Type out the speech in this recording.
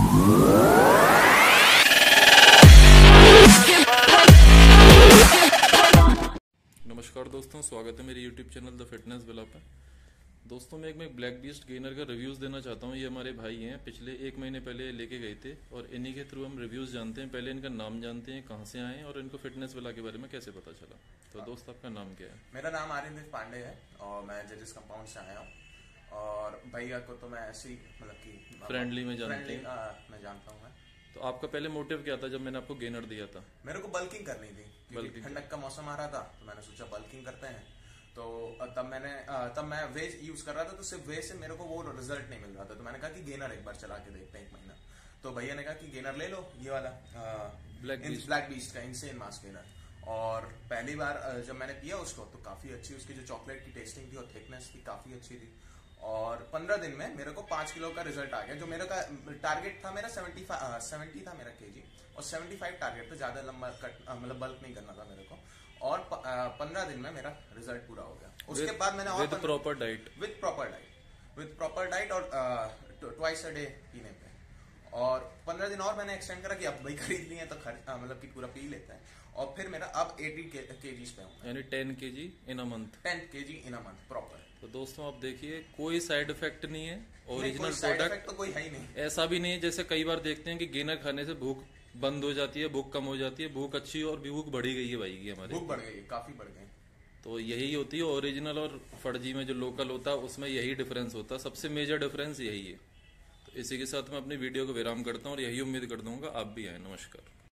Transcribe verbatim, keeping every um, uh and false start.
नमस्कार दोस्तों, स्वागत है मेरे YouTube channel the fitness villa पे। दोस्तों मैं एक मैं ब्लैक बीस्ट गेनर का रिव्यूज़ देना चाहता हूँ। ये हमारे भाई हैं, पिछले एक महीने पहले लेके गए थे और इन्हीं के थ्रू हम रिव्यूज़ जानते हैं। पहले इनका नाम जानते हैं, कहाँ से आए हैं और इनको फिटनेस विला के बारे में कैसे पता चला। तो दोस्त आपका नाम क्या है? मेरा नाम आर्यन पांडे है और मैं जजेस कंपाउंड से आया हूँ। और भैया को तो मैं ऐसे ही मतलब कि फ्रेंडली में जानते हैं। मैं जानता हूँ। मैं तो आपका पहले मोटिव क्या था जब मैंने आपको गेनर दिया था? मेरे को बल्किंग करनी थी क्योंकि ठंडक का मौसम आ रहा था, तो मैंने सोचा बल्किंग करते हैं। तो तब मैंने तब मैं वेज यूज कर रहा था, तो सिर्फ वेज से मेरे को वो रिजल्ट नहीं मिल रहा था। तो मैंने कहा कि गेनर एक बार चला के देखते हैं, एक महीना। तो भैया ने कहा कि गेनर ले लो, ये वाला ब्लैक बीस्ट ब्लैक बीस्ट का इनसेन मास गेनर। और पहली बार जब मैंने पिया उसको तो काफी अच्छी उसकी जो चॉकलेट की टेस्टिंग थी और थिकनेस थी काफी अच्छी थी। और पंद्रह दिन में मेरे को पांच किलो का रिजल्ट आ गया। जो मेरा का टारगेट था मेरा सेवेंटी सेवेंटी था मेरा केजी, और सेवेंटी फाइव टारगेट था, ज्यादा लंबा कट मतलब बल्क नहीं करना था मेरे को। और पंद्रह दिन में मेरा रिजल्ट पूरा हो गया। उसके बाद मैंने और with proper diet with proper diet with proper diet और ट्वाइस अ डे पीने पे। और पंद्रह दिन और मैंने एक्सटेंड करा कि अब भाई खरीद लिए तो मतलब कि पूरा पी लेता है। और फिर मेरा अब एटी केजीज पे हूँ, यानी ten kg in a month. Ten kg in a month proper. तो दोस्तों आप देखिए, कोई साइड इफेक्ट नहीं है। ओरिजिनल प्रोडक्ट तो कोई है ही नहीं। ऐसा भी नहीं है जैसे कई बार देखते हैं कि गेनर खाने से भूख बंद हो जाती है, भूख कम हो जाती है। भूख अच्छी और भूख बढ़ी गई है भाई की हमारी। भूख बढ़ गई है, काफी बढ़ गई। तो यही होती है ओरिजिनल और फर्जी में जो लोकल होता है उसमें यही डिफरेंस होता है। सबसे मेजर डिफरेंस यही है। तो इसी के साथ मैं अपनी वीडियो को विराम करता हूँ और यही उम्मीद कर दूंगा आप भी आए। नमस्कार।